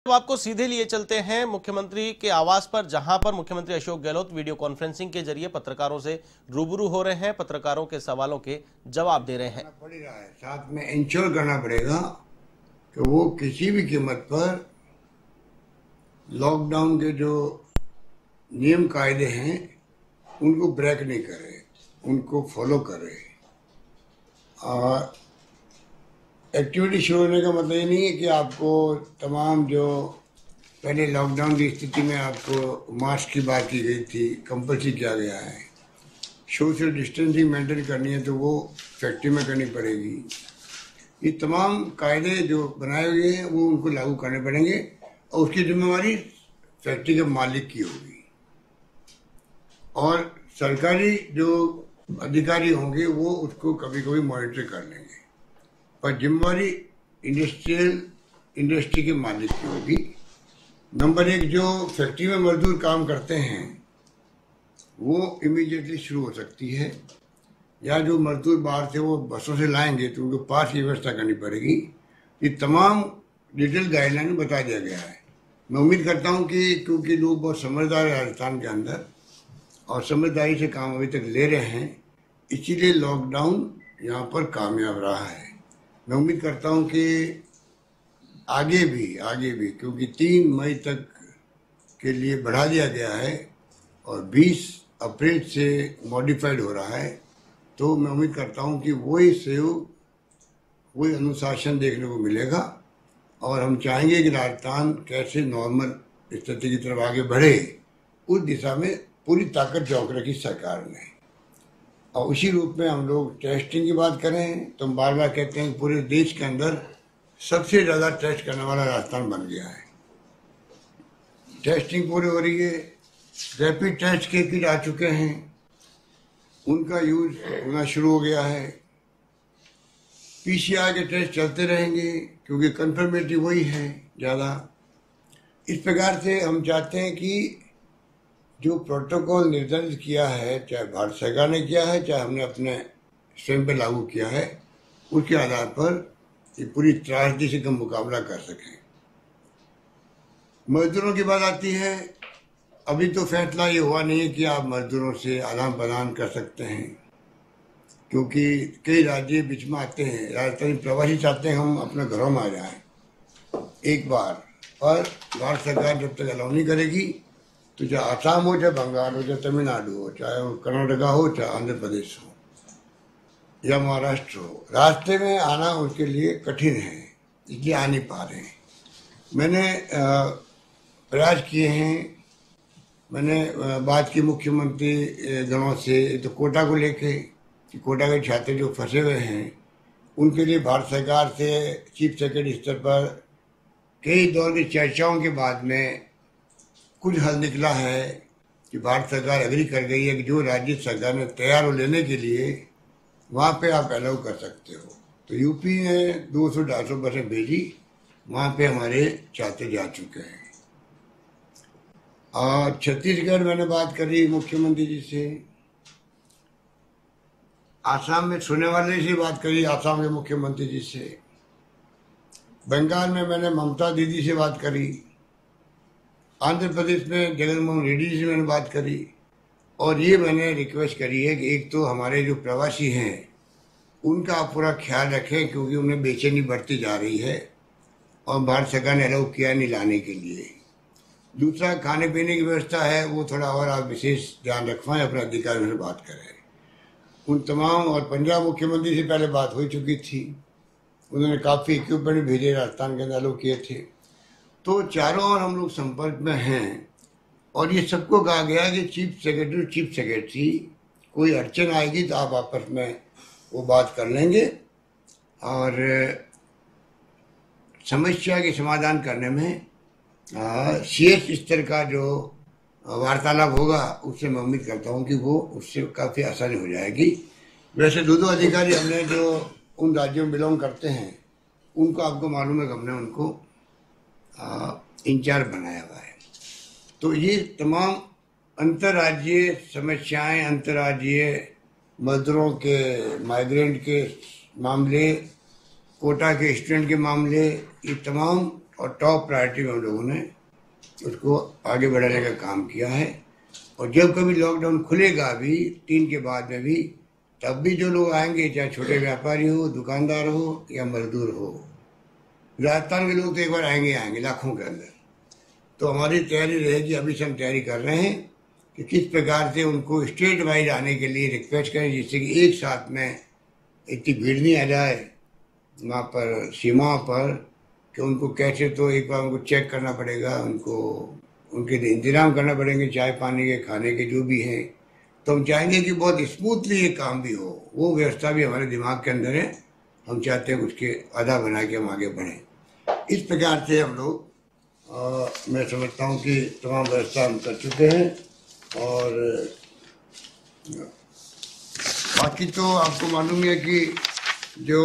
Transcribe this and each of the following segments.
अब आपको सीधे लिए चलते हैं मुख्यमंत्री के आवास पर, जहां पर मुख्यमंत्री अशोक गहलोत वीडियो कॉन्फ्रेंसिंग के जरिए पत्रकारों से रूबरू हो रहे हैं, पत्रकारों के सवालों के जवाब दे रहे हैं। पड़ रहा है, साथ में इंश्योर करना पड़ेगा कि वो किसी भी कीमत पर लॉकडाउन के जो नियम कायदे हैं उनको ब्रेक नहीं करे, उनको फॉलो करे। और एक्टिविटी शुरू होने का मतलब ये नहीं है कि आपको तमाम जो पहले लॉकडाउन की स्थिति में आपको मास्क की बात की गई थी, कंपल्सरी किया गया है। सोशल डिस्टेंसिंग मेंटेन करनी है तो वो फैक्ट्री में करनी पड़ेगी। ये तमाम कायदे जो बनाए हुए हैं वो उनको लागू करने पड़ेंगे और उसकी जिम्मेवारी फैक्ट्री के मालिक की होगी। और सरकारी जो अधिकारी होंगे वो उसको कभी कभी मॉनिटर कर लेंगे, पर जिम्मेवारी इंडस्ट्री के मालिक की होगी। नंबर एक, जो फैक्ट्री में मजदूर काम करते हैं वो इमीडिएटली शुरू हो सकती है, या जो मजदूर बाहर से वो बसों से लाएंगे तो उनको पास की व्यवस्था करनी पड़ेगी। ये तमाम डिटेल गाइडलाइन बता दिया गया है। मैं उम्मीद करता हूँ कि क्योंकि लोग बहुत समझदार है राजस्थान के अंदर और समझदारी से काम अभी तक ले रहे हैं, इसीलिए लॉकडाउन यहाँ पर कामयाब रहा है। मैं उम्मीद करता हूं कि आगे भी क्योंकि 3 मई तक के लिए बढ़ा दिया गया है और 20 अप्रैल से मॉडिफाइड हो रहा है, तो मैं उम्मीद करता हूं कि वही सहयोग, वही अनुशासन देखने को मिलेगा। और हम चाहेंगे कि राजस्थान कैसे नॉर्मल स्थिति की तरफ आगे बढ़े, उस दिशा में पूरी ताकत झोंक रखी सरकार ने। और उसी रूप में हम लोग टेस्टिंग की बात करें तो हम बार बार कहते हैं कि पूरे देश के अंदर सबसे ज़्यादा टेस्ट करने वाला राजस्थान बन गया है। टेस्टिंग पूरी हो रही है, रैपिड टेस्ट के किट आ चुके हैं, उनका यूज होना शुरू हो गया है। पीसीआर के टेस्ट चलते रहेंगे क्योंकि कंफर्मेटिव वही है ज़्यादा। इस प्रकार से हम चाहते हैं कि जो प्रोटोकॉल निर्धारित किया है, चाहे भारत सरकार ने किया है चाहे हमने अपने स्वयं पे लागू किया है, उसके आधार पर ये पूरी त्रासदी से कम मुकाबला कर सकें। मजदूरों की बात आती है, अभी तो फैसला ये हुआ नहीं है कि आप मजदूरों से आदान प्रदान कर सकते हैं, क्योंकि कई राज्य बीच में आते हैं। राजस्थानी प्रवासी चाहते हैं हम अपने घरों में आ जाएं एक बार, पर भारत सरकार जब तक अलाउ नहीं करेगी तो चाहे आसाम हो, चाहे बंगाल हो, चाहे तमिलनाडु हो, चाहे कर्नाटका हो, चाहे आंध्र प्रदेश हो या महाराष्ट्र हो, रास्ते में आना उसके लिए कठिन है, इसलिए आ नहीं पा रहे हैं। मैंने प्रयास किए हैं, मैंने बात की मुख्यमंत्री गणों से, तो कोटा को लेके कि कोटा के छात्र जो फंसे हुए हैं उनके लिए भारत सरकार से चीफ सेक्रेटरी स्तर पर कई दौर की चर्चाओं के बाद में कुछ हल निकला है कि भारत सरकार एग्री कर गई है कि जो राज्य सरकार ने तैयार हो लेने के लिए वहाँ पे आप अलाउ कर सकते हो। तो यूपी ने 200-250 बसें भेजी, वहाँ पे हमारे छात्र जा चुके हैं। और छत्तीसगढ़ मैंने बात करी मुख्यमंत्री जी से, आसाम में सोने वाले से बात करी, आसाम के मुख्यमंत्री जी से, बंगाल में मैंने ममता दीदी से बात करी, आंध्र प्रदेश में जगनमोहन रेड्डी से मैंने बात करी। और ये मैंने रिक्वेस्ट करी है कि एक तो हमारे जो प्रवासी हैं उनका आप पूरा ख्याल रखें, क्योंकि उन्हें बेचैनी बढ़ती जा रही है और भारत सरकार ने अलाउ किया नहीं लाने के लिए। दूसरा, खाने पीने की व्यवस्था है वो थोड़ा और आप विशेष ध्यान रखवाएं, अपने अधिकारियों से बात करें उन तमाम। और पंजाब मुख्यमंत्री से पहले बात हो चुकी थी, उन्होंने काफ़ी इक्विपमेंट भेजे, राजस्थान के अंदर अलाउ किए थे। तो चारों ओर हम लोग संपर्क में हैं और ये सबको कहा गया कि चीफ सेक्रेटरी कोई अड़चन आएगी तो आप आपस में वो बात कर लेंगे और समस्या के समाधान करने में सीएस स्तर का जो वार्तालाप होगा उससे मैं उम्मीद करता हूँ कि वो उससे काफ़ी आसानी हो जाएगी। वैसे दो अधिकारी हमने जो उन राज्यों में बिलोंग करते हैं उनको, आपको मालूम है कि हमने उनको इंचार्ज बनाया हुआ है। तो ये तमाम अंतर्राज्यीय समस्याएं, अंतर्राज्यीय मजदूरों के, माइग्रेंट के मामले, कोटा के स्टूडेंट के मामले, ये तमाम और टॉप प्रायोरिटी में हम लोगों ने उसको आगे बढ़ाने का काम किया है। और जब कभी लॉकडाउन खुलेगा अभी 3 के बाद में भी, तब भी जो लोग आएंगे, चाहे छोटे व्यापारी हो, दुकानदार हो या मजदूर हो, राजस्थान के लोग तो एक बार आएंगे लाखों के अंदर। तो हमारी तैयारी रहेगी, अभी से हम तैयारी कर रहे हैं कि किस प्रकार से उनको स्टेट वाइज आने के लिए रिक्वेस्ट करें, जिससे कि एक साथ में इतनी भीड़ नहीं आ जाए वहाँ पर सीमा पर, कि उनको कैसे तो एक बार उनको चेक करना पड़ेगा, उनको उनके लिए इंतजाम करना पड़ेंगे, चाय पानी के, खाने के जो भी हैं। तो हम चाहेंगे कि बहुत स्मूथली ये काम भी हो, वो व्यवस्था भी हमारे दिमाग के अंदर है। हम चाहते हैं उसके आधा बना के हम आगे बढ़ें। इस प्रकार से हम लोग मैं समझता हूँ कि तमाम व्यवस्था हम कर चुके हैं। और बाकी तो आपको मालूम है कि जो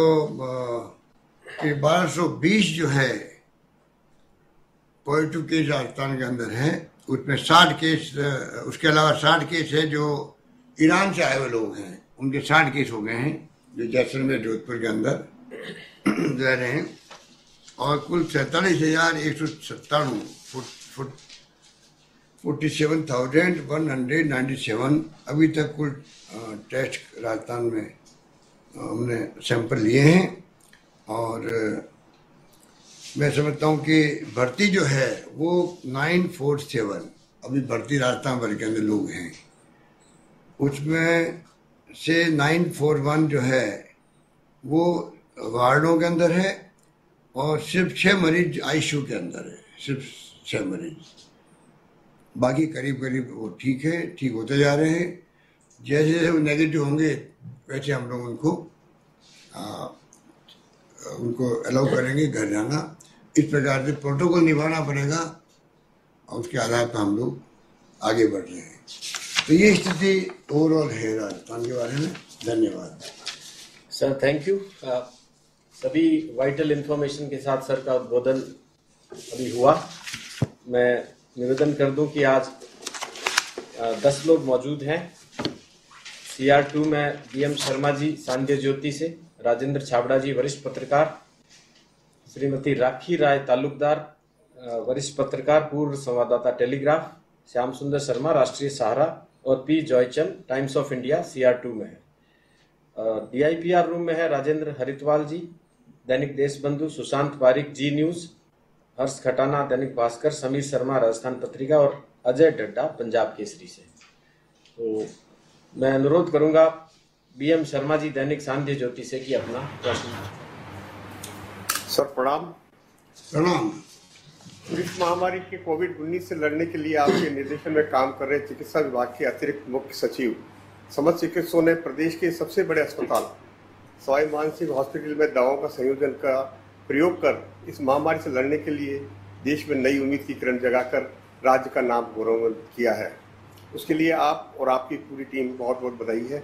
1220 जो है पॉजिटिव केस राजस्थान के अंदर है, उसमें 60 केस, उसके अलावा 60 केस है जो ईरान से आए हुए लोग हैं, उनके 60 केस हो गए हैं जो जैसलमेर जोधपुर के अंदर रह रहे हैं। और कुल 47,197 47,197 अभी तक कुल टेस्ट राजस्थान में हमने सैंपल लिए हैं। और मैं समझता हूँ कि भर्ती जो है वो 947 अभी भर्ती राजस्थान भर के अंदर लोग हैं, उसमें से 941 जो है वो वार्डों के अंदर है और सिर्फ 6 मरीज आईसीयू के अंदर है, सिर्फ 6 मरीज। बाकी करीब करीब वो ठीक है, ठीक होते जा रहे हैं। जैसे जैसे वो नेगेटिव होंगे वैसे हम लोग उनको अलाउ करेंगे घर जाना। इस प्रकार से प्रोटोकॉल निभाना पड़ेगा और उसके आधार पर हम लोग आगे बढ़ रहे हैं। तो ये स्थिति ओवरऑल है राजस्थान के बारे में। धन्यवाद सर, थैंक यू। सभी वाइटल इंफॉर्मेशन के साथ सर का उद्बोधन अभी हुआ। मैं निवेदन कर दूं कि आज 10 लोग मौजूद हैं। CR2 में BM शर्मा जी सांध्य ज्योति से, राजेंद्र छाबड़ा जी वरिष्ठ पत्रकार, श्रीमती राखी राय तालुकदार वरिष्ठ पत्रकार पूर्व संवाददाता टेलीग्राफ, श्याम सुंदर शर्मा राष्ट्रीय सहारा और P Joychand Times of India CR2 में है। DIPR रूम में है राजेंद्र हरिद्वाल जी दैनिक देशबंधु, सुशांत पारिक जी न्यूज, हर्ष खटाना दैनिक भास्कर, समीर शर्मा राजस्थान पत्रिका और अजय डड्डा पंजाब केसरी से। तो मैं अनुरोध करूंगा BM शर्मा जी दैनिक सांध्य ज्योति से कि अपना प्रश्न। सर प्रणाम। प्रणाम। इस महामारी के कोविड-19 से लड़ने के लिए आपके निर्देशन में काम कर रहे चिकित्सा विभाग के अतिरिक्त मुख्य सचिव समस्त चिकित्सकों ने प्रदेश के सबसे बड़े अस्पताल सवाई मानसिंह हॉस्पिटल में दवाओं का संयोजन का प्रयोग कर इस महामारी से लड़ने के लिए देश में नई उम्मीद की किरण जगाकर राज्य का नाम गौरवान्वित किया है। उसके लिए आप और आपकी पूरी टीम बहुत बहुत बधाई है।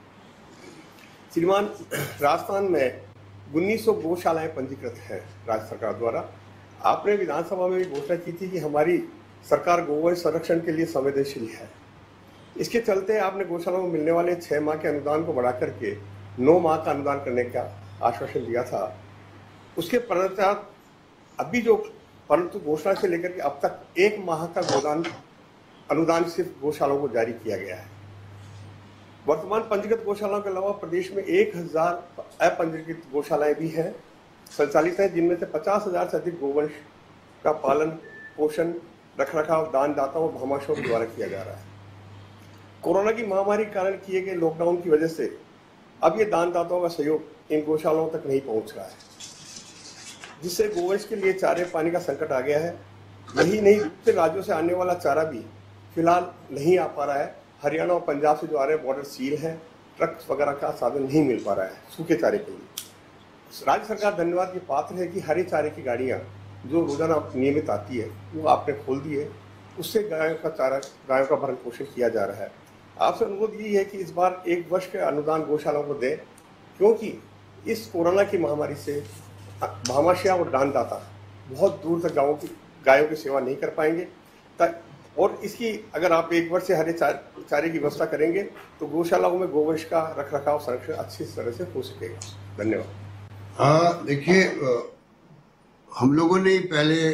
श्रीमान, राजस्थान में 1900 गौशालाएं पंजीकृत हैं राज्य सरकार द्वारा। आपने विधानसभा में भी घोषणा की थी कि हमारी सरकार गौवंश संरक्षण के लिए संवेदनशील है। इसके चलते आपने गौशालाओं में मिलने वाले 6 माह के अनुदान को बढ़ाकर के 9 माह का अनुदान करने का आश्वासन दिया था। उसके पश्चात अभी जो परंतु घोषणा से लेकर के अब तक 1 माह का अनुदान सिर्फ गौशालाओं को जारी किया गया है। वर्तमान पंजीकृत गौशालाओं के अलावा प्रदेश में 1000 अपंजीकृत गौशालाएं भी हैं संचालित है, जिनमें से 50,000 से अधिक गोवंश का पालन पोषण रखरखाव दानदाताओं और भामाशाहों द्वारा किया जा रहा है। कोरोना की महामारी के कारण किए गए लॉकडाउन की वजह से अब ये दानदाताओं का सहयोग इन गौशालाओं तक नहीं पहुंच रहा है, जिससे गोवंश के लिए चारे पानी का संकट आ गया है। यही नहीं, दूसरे राज्यों से आने वाला चारा भी फिलहाल नहीं आ पा रहा है। हरियाणा और पंजाब से जो आ रहे बॉर्डर सील है, ट्रक वगैरह का साधन नहीं मिल पा रहा है सूखे चारे के लिए। राज्य सरकार धन्यवाद की पात्र है कि हरे चारे की गाड़ियाँ जो रोजाना नियमित आती है वो आपने खोल दी है, उससे गायों का भरण पोषण किया जा रहा है। आपसे अनुरोध यही है कि इस बार 1 वर्ष के अनुदान गौशालाओं को दें, क्योंकि इस कोरोना की महामारी से भामाशाह और दानदाता बहुत दूर तक गायों की सेवा नहीं कर पाएंगे। और इसकी अगर आप 1 वर्ष से हरे चारे की व्यवस्था करेंगे तो गौशालाओं में गोवंश का रखरखाव संरक्षण अच्छी तरह से हो सकेगा। धन्यवाद। हाँ, देखिए, हम लोगों ने पहले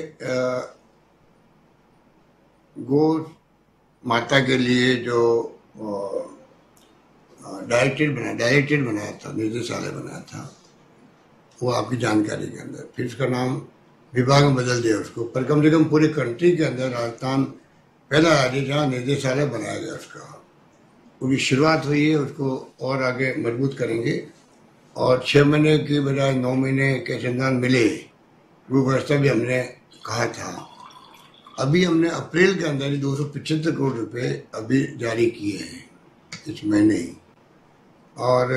गौ माता के लिए जो डायरेक्टेड बनाया था, निर्देशालय बनाया था, वो आपकी जानकारी के अंदर। फिर उसका नाम विभाग में बदल दिया उसको, पर कम से कम पूरे कंट्री के अंदर राजस्थान पहला राज्य जहाँ निर्देशालय बनाया गया उसका, उसकी शुरुआत हुई है। उसको और आगे मजबूत करेंगे और 6 महीने की बजाय 9 महीने कैसे अनुदान मिले वो व्यवस्था भी हमने कहा था। अभी हमने अप्रैल के अंदर ही 275 करोड़ रुपए अभी जारी किए हैं इस महीने ही, और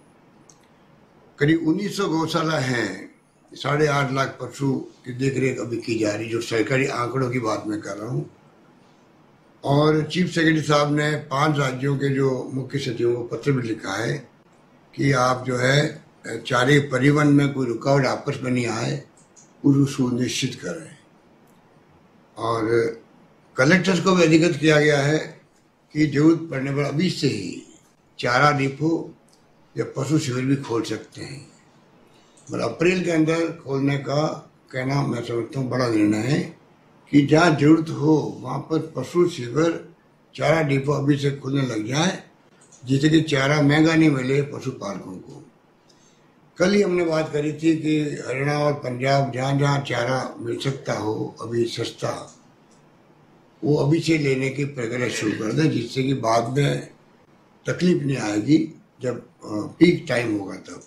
करीब 1900 गौशाला हैं, 8.5 लाख पशु की देखरेख अभी की जा रही, जो सरकारी आंकड़ों की बात मैं कर रहा हूँ। और चीफ सेक्रेटरी साहब ने 5 राज्यों के जो मुख्य सचिवों को पत्र भी लिखा है कि आप जो है चारे परिवहन में कोई रुकावट आपस में नहीं आए, उसको सुनिश्चित करें। और कलेक्टर्स को भी अधिकृत किया गया है कि जरूरत पड़ने पर अभी से ही चारा डिपो या पशु शिविर भी खोल सकते हैं। पर अप्रैल के अंदर खोलने का कहना मैं समझता हूँ बड़ा निर्णय है कि जहाँ जरूरत हो वहाँ पर पशु शिविर, चारा डिपो अभी से खुलने लग जाए, जिससे कि चारा महंगा नहीं मिले पशुपालकों को। कल ही हमने बात करी थी कि हरियाणा और पंजाब जहाँ जहाँ चारा मिल सकता हो अभी सस्ता, वो अभी से लेने की प्रक्रिया शुरू कर दें, जिससे कि बाद में तकलीफ नहीं आएगी जब पीक टाइम होगा तब।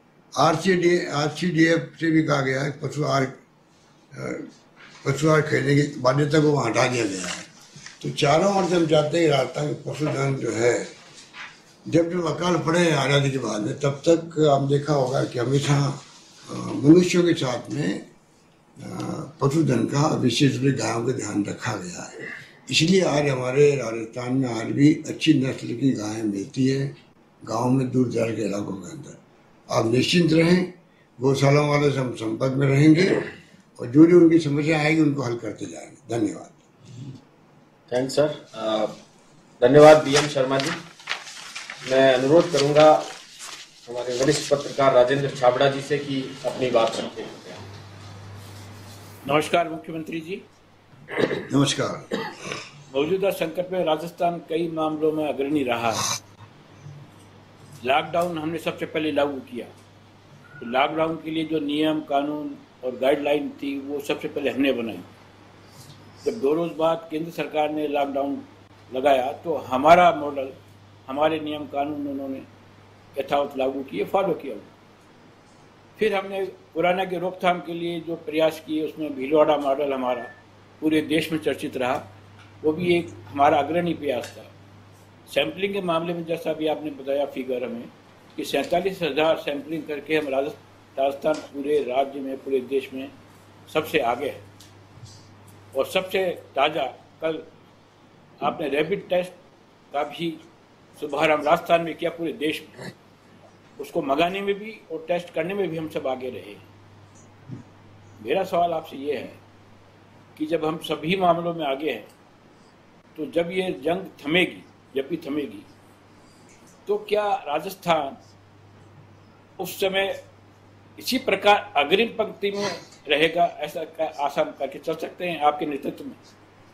RCDF से भी कहा गया है पशु आहार खरीदने की बाध्यता को वहाँ हटा दिया गया है। तो चारों ओर से हम चाहते हैं राजस्थान में पशुधन जो है, जब अकाल पड़े आज़ादी के बाद में, तब तक आप देखा होगा कि हमेशा मनुष्यों के साथ में पशुधन का विशेष रूप से गायों का ध्यान रखा गया है। इसलिए आज हमारे राजस्थान में आज भी अच्छी नस्ल की गायें मिलती है गाँव में, दूर दराज के इलाकों के अंदर। आप निश्चिंत रहें, गौशालाओं वाले से हम संपर्क में रहेंगे और जो जो उनकी समस्या आएगी उनको हल करते जाएंगे। धन्यवाद। Thanks sir. धन्यवाद BM शर्मा जी। मैं अनुरोध करूंगा हमारे वरिष्ठ पत्रकार राजेंद्र छाबड़ा जी से कि अपनी बात रखें। नमस्कार मुख्यमंत्री जी। नमस्कार। मौजूदा संकट में राजस्थान कई मामलों में अग्रणी रहा है। लॉकडाउन हमने सबसे पहले लागू किया, तो लॉकडाउन के लिए जो नियम कानून और गाइडलाइन थी वो सबसे पहले हमने बनाई। जब 2 रोज बाद केंद्र सरकार ने लॉकडाउन लगाया तो हमारा मॉडल, हमारे नियम कानून उन्होंने यथावत लागू किए, फॉलो किया। फिर हमने कोरोना की रोकथाम के लिए जो प्रयास किए उसमें भीलवाड़ा मॉडल हमारा पूरे देश में चर्चित रहा, वो भी एक हमारा अग्रणी प्रयास था। सैंपलिंग के मामले में जैसा भी आपने बताया फिगर हमें कि 47,000 सैंपलिंग करके हम राजस्थान पूरे राज्य में, पूरे देश में सबसे आगे है। और सबसे ताज़ा कल आपने रैपिड टेस्ट का भी शुभारंभ राजस्थान में किया पूरे देश में। उसको मंगाने में भी और टेस्ट करने में भी हम सब आगे रहे। मेरा सवाल आपसे ये है कि जब हम सभी मामलों में आगे हैं, तो जब ये जंग थमेगी, जब भी थमेगी, तो क्या राजस्थान उस समय इसी प्रकार अग्रिम पंक्ति में रहेगा? ऐसा आशा करके चल सकते हैं आपके नेतृत्व में?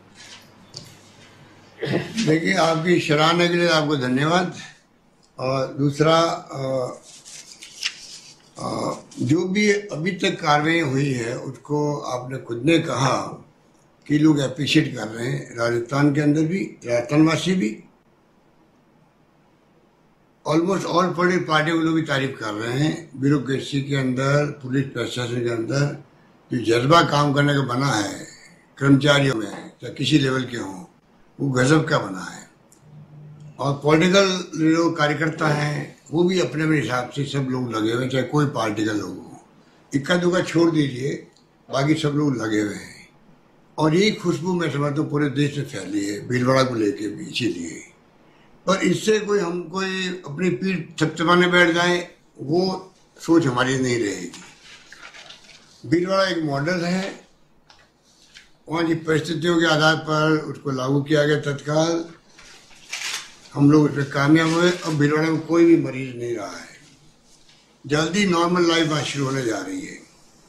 देखिए, आपकी सराहना के लिए आपको धन्यवाद। और दूसरा, जो भी अभी तक कार्रवाई हुई है उसको आपने खुद ने कहा कि लोग अप्रिशिएट कर रहे हैं, राजस्थान के अंदर भी, राजस्थानवासी भी, ऑलमोस्ट ऑल पॉलिटिकल पार्टी के लोग भी तारीफ कर रहे हैं। ब्यूरोक्रेसी के अंदर, पुलिस प्रशासन के अंदर जो जज्बा काम करने का बना है कर्मचारियों में, चाहे किसी लेवल के हों, वो गजब का बना है। और पॉलिटिकल जो कार्यकर्ता हैं वो भी अपने अपने हिसाब से सब लोग लगे हुए हैं, चाहे कोई पार्टी का लोग हो, इक्का दुक्का छोड़ दीजिए, बाकी सब लोग लगे हुए हैं। और यही खुशबू मैं समझता हूँ पूरे देश में फैली है, भीलवाड़ा को लेके भी। इसीलिए पर इससे कोई हम कोई अपनी पीठ थपथपाने बैठ जाए, वो सोच हमारी नहीं रहेगी। भीलवाड़ा एक मॉडल है, वहाँ की परिस्थितियों के आधार पर उसको लागू किया गया तत्काल, हम लोग उसमें कामयाब हुए। अब भीलवाड़ा में कोई भी मरीज नहीं रहा है, जल्दी नॉर्मल लाइफ आज शुरू होने जा रही है।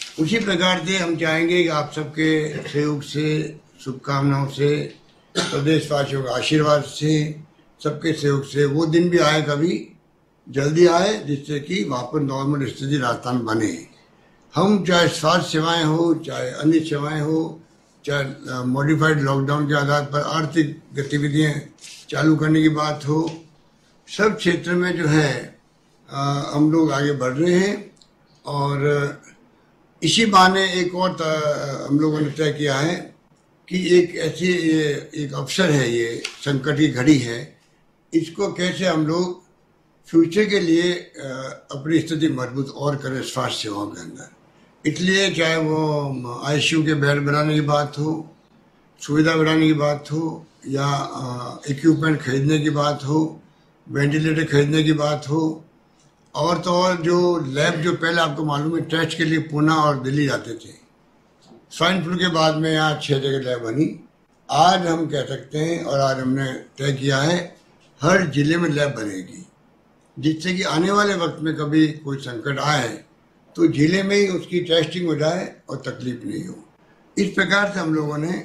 उसी प्रकार से हम चाहेंगे कि आप सबके सहयोग से, शुभकामनाओं से, प्रदेशवासियों का आशीर्वाद से, सबके सहयोग से वो दिन भी आए, कभी जल्दी आए, जिससे कि वापस नॉर्मल स्थिति राजस्थान बने। हम चाहे स्वास्थ्य सेवाएं हो, चाहे अन्य सेवाएं हो, चाहे मॉडिफाइड लॉकडाउन के आधार पर आर्थिक गतिविधियां चालू करने की बात हो, सब क्षेत्र में जो है हम लोग आगे बढ़ रहे हैं। और इसी बहाने एक और हम लोगों ने तय किया है कि एक ऐसी एक अवसर है, ये संकट की घड़ी है, इसको कैसे हम लोग फ्यूचर के लिए अपनी स्थिति मजबूत और करें स्वास्थ्य सेवाओं के अंदर। इसलिए चाहे वो आईसीयू के बेड बनाने की बात हो, सुविधा बढ़ाने की बात हो, या इक्विपमेंट खरीदने की बात हो, वेंटिलेटर खरीदने की बात हो, और तो और जो लैब, जो पहले आपको मालूम है टेस्ट के लिए पूना और दिल्ली जाते थे, स्वाइन फ्लू के बाद में यहाँ 6 जगह लैब बनी। आज हम कह सकते हैं और आज हमने तय किया है हर जिले में लैब बनेगी, जिससे कि आने वाले वक्त में कभी कोई संकट आए तो जिले में ही उसकी टेस्टिंग हो जाए और तकलीफ नहीं हो। इस प्रकार से हम लोगों ने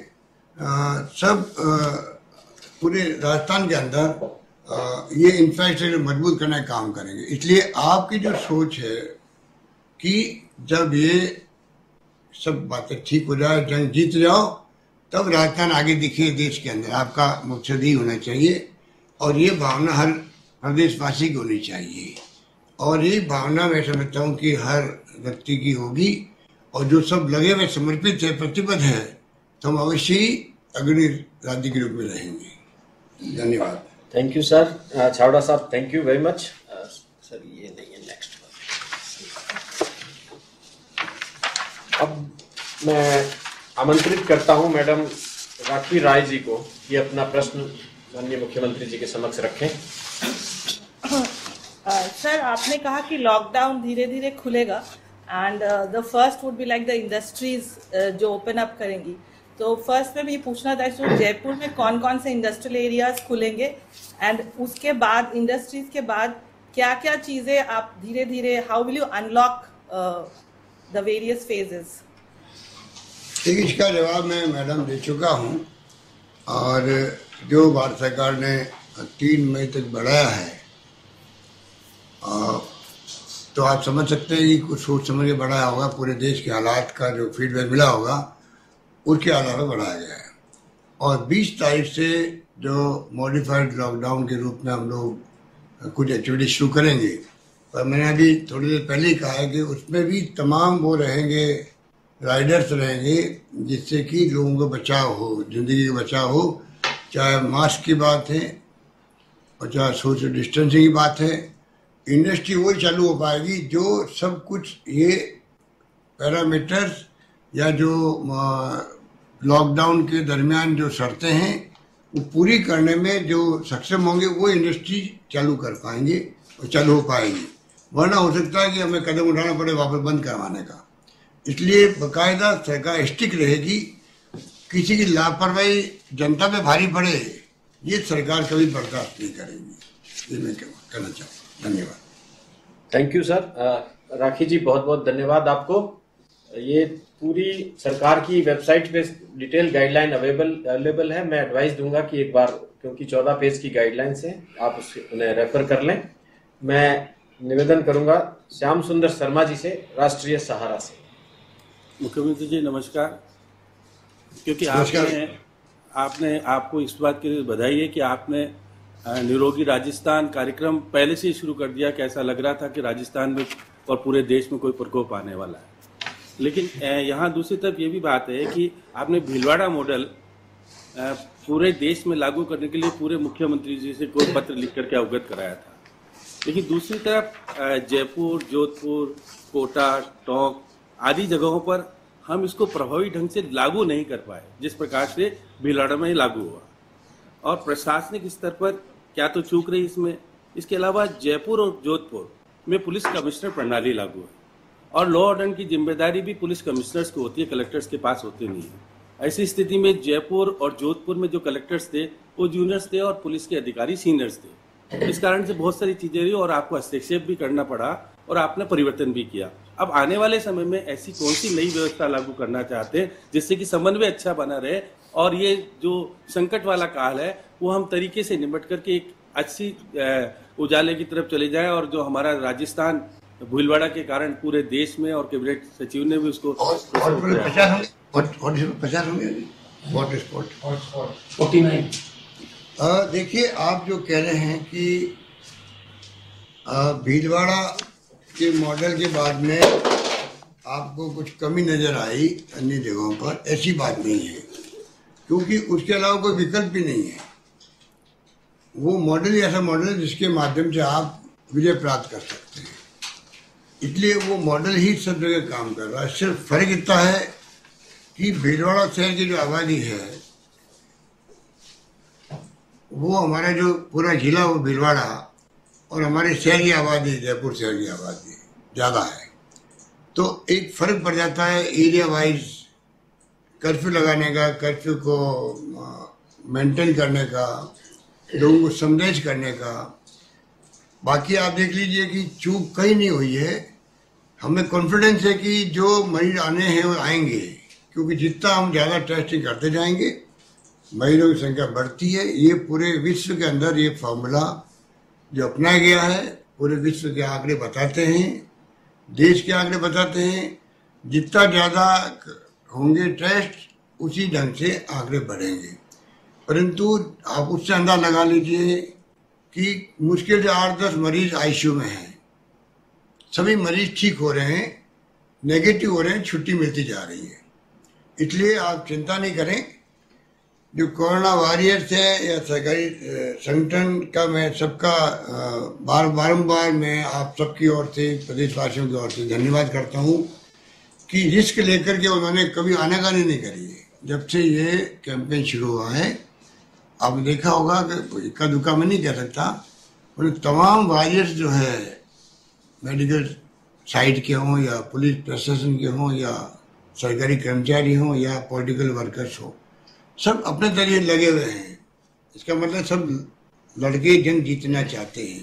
पूरे राजस्थान के अंदर ये इंफ्रास्ट्रक्चर मजबूत करने का काम करेंगे। इसलिए आपकी जो सोच है कि जब ये सब बातें ठीक हो जाए, जंग जीत जाओ, तब राजस्थान आगे दिखे देश के अंदर, आपका मकसद ही होना चाहिए। और ये भावना हर प्रदेशवासी की होनी चाहिए, और ये भावना मैं समझता हूँ कि हर व्यक्ति की होगी। और जो सब लगे हुए समर्पित है, प्रतिबद्ध है, तो हम अवश्य ही अग्रणी राज्य के रूप में रहेंगे। धन्यवाद। Thank you sir. छावड़ा साहब, thank you very much. Sir ये नहीं है, नेक्स्ट। अब मैं आमंत्रित करता हूं मैडम राखी राय जी को कि अपना प्रश्न माननीय मुख्यमंत्री जी के समक्ष रखें। सर, आपने कहा कि लॉकडाउन धीरे धीरे खुलेगा and the first would be like the industries जो ओपन अप करेंगी। तो फर्स्ट में भी पूछना था, तो जयपुर में कौन कौन से इंडस्ट्रियल एरियाज खुलेंगे एंड उसके बाद इंडस्ट्रीज के बाद क्या क्या चीज़ें आप धीरे धीरे, how will you unlock the various phases? इसका जवाब मैं मैडम दे चुका हूँ, और जो भारत सरकार ने 3 मई तक बढ़ाया है, तो आप समझ सकते हैं कि कुछ सोच समझ के बढ़ाया होगा। पूरे देश के हालात का जो फीडबैक मिला होगा उसके आधार पर बढ़ाया गया है। और 20 तारीख से जो मॉडिफाइड लॉकडाउन के रूप में हम लोग कुछ एक्टिविटी शुरू करेंगे, पर मैंने अभी थोड़ी देर पहले ही कहा है कि उसमें भी तमाम वो रहेंगे, राइडर्स रहेंगे, जिससे कि लोगों को बचाव हो, जिंदगी का बचाव हो। चाहे मास्क की बात है और चाहे सोशल डिस्टेंसिंग की बात है। इंडस्ट्री वही चालू हो पाएगी जो सब कुछ ये पैरामीटर्स या जो लॉकडाउन के दरमियान जो शर्तें हैं वो पूरी करने में जो सक्षम होंगे, वो इंडस्ट्री चालू कर पाएंगे और चालू हो पाएगी। वरना हो सकता है कि हमें कदम उठाना पड़े वापस बंद करवाने का। इसलिए बाकायदा सरकार स्टिक रहेगी। किसी की लापरवाही जनता पे भारी पड़े, ये सरकार कभी बर्दाश्त नहीं करेगी। ये मैं कहना चाहूँ। धन्यवाद। Thank you sir. Rakhi ji, बहुत बहुत धन्यवाद आपको। ये पूरी सरकार की वेबसाइट पे डिटेल गाइडलाइन अवेलेबल है। मैं एडवाइस दूंगा कि एक बार, क्योंकि 14 पेज की गाइडलाइंस है, आप उन्हें रेफर कर लें। मैं निवेदन करूंगा श्याम सुंदर शर्मा जी से, राष्ट्रीय सहारा से। मुख्यमंत्री जी नमस्कार। क्योंकि आपने आपको इस बात के लिए बधाई है कि आपने निरोगी राजस्थान कार्यक्रम पहले से ही शुरू कर दिया। कैसा लग रहा था कि राजस्थान में और पूरे देश में कोई प्रकोप आने वाला है, लेकिन यहाँ दूसरी तरफ ये भी बात है कि आपने भीलवाड़ा मॉडल पूरे देश में लागू करने के लिए पूरे मुख्यमंत्री जी से कोई पत्र लिख करके अवगत कराया था। लेकिन दूसरी तरफ जयपुर, जोधपुर, कोटा, टोंक आदि जगहों पर हम इसको प्रभावी ढंग से लागू नहीं कर पाए, जिस प्रकार से भीलवाड़ा में लागू हुआ। और प्रशासनिक स्तर पर क्या तो चूक रही इसमें। इसके अलावा जयपुर और जोधपुर में पुलिस कमिश्नर प्रणाली लागू है, और लॉ ऑर्डर की जिम्मेदारी भी पुलिस कमिश्नर्स को होती है, कलेक्टर्स के पास होती नहीं है। ऐसी स्थिति में जयपुर और जोधपुर में जो कलेक्टर्स थे वो जूनियर्स थे और पुलिस के अधिकारी सीनियर्स थे। इस कारण से बहुत सारी चीजें रही और आपको हस्तक्षेप भी करना पड़ा और आपने परिवर्तन भी किया। अब आने वाले समय में ऐसी कौन सी नई व्यवस्था लागू करना चाहते हैं जिससे कि समन्वय अच्छा बना रहे और ये जो संकट वाला काल है वो हम तरीके से निपट करके एक अच्छी उजाले की तरफ चले जाएं और जो हमारा राजस्थान भीलवाड़ा के कारण पूरे देश में और कैबिनेट सचिव ने भी उसको 49। देखिए, आप जो कह रहे हैं कि भीलवाड़ा के मॉडल के बाद में आपको कुछ कमी नजर आई अन्य जगहों पर, ऐसी बात नहीं है, क्योंकि उसके अलावा कोई विकल्प भी नहीं है। वो मॉडल ही ऐसा मॉडल है जिसके माध्यम से आप विजय प्राप्त कर सकते हैं, इसलिए वो मॉडल ही सब जगह काम कर रहा है। सिर्फ फर्क इतना है कि भीलवाड़ा शहर की जो आबादी है वो हमारा जो पूरा जिला वो भीलवाड़ा और हमारे शहर की आबादी जयपुर शहर की आबादी ज़्यादा है, तो एक फ़र्क पड़ जाता है एरिया वाइज कर्फ्यू लगाने का, कर्फ्यू को मेंटेन करने का, लोगों को समझाइश करने का। बाकी आप देख लीजिए कि चूक कहीं नहीं हुई है। हमें कॉन्फिडेंस है कि जो मरीज आने हैं वो आएंगे, क्योंकि जितना हम ज़्यादा टेस्टिंग करते जाएंगे मरीजों की संख्या बढ़ती है। ये पूरे विश्व के अंदर ये फॉर्मूला जो अपनाया गया है, पूरे विश्व के आंकड़े बताते हैं, देश के आंकड़े बताते हैं, जितना ज़्यादा होंगे टेस्ट उसी ढंग से आंकड़े बढ़ेंगे। परंतु आप उससे अंदाज लगा लीजिए कि मुश्किल से 8-10 मरीज आईसीयू में हैं, सभी मरीज ठीक हो रहे हैं, नेगेटिव हो रहे हैं, छुट्टी मिलती जा रही है। इसलिए आप चिंता नहीं करें। जो कोरोना वॉरियर्स है या सरकारी संगठन का मैं सबका बारंबार मैं आप सबकी ओर से, प्रदेशवासियों की ओर से धन्यवाद करता हूँ कि रिस्क लेकर के उन्होंने कभी आनाकानी नहीं करी है। जब से ये कैंपेन शुरू हुआ है, आपने देखा होगा कि इक्का दुक्का में नहीं कह सकता, और तमाम वॉरियर्स जो है मेडिकल साइड के हों या पुलिस प्रशासन के हों या सरकारी कर्मचारी हों या पॉलिटिकल वर्कर्स हों, सब अपने तरीके लगे हुए हैं। इसका मतलब सब लड़के जंग जीतना चाहते हैं।